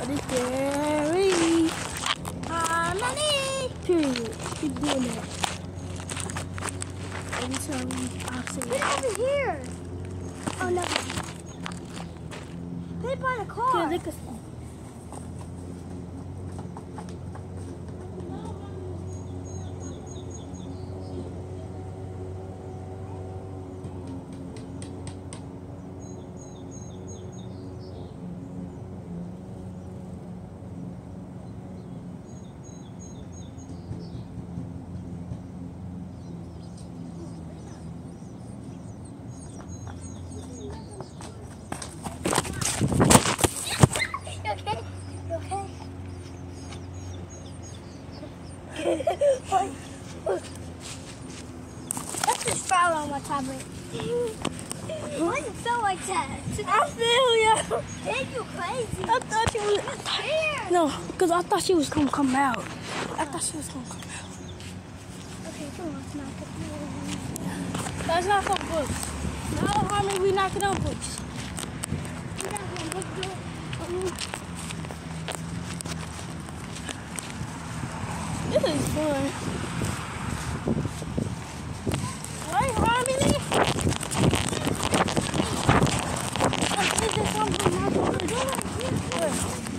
Are scary? Harmony. Period. Keep doing that. Every time I say Get over here. Oh no. Put it by the car. look at Let's just fall on my tablet. Why do you feel like that? I feel ya. Hey, you crazy. I thought she was. Here. No, because I thought she was gonna come out. I thought she was gonna come out. Okay, come on, let's knock it. Let's knock on books. No, Harmony, we knocking on books. This is fun. Right, Harmony? This is something not going to do.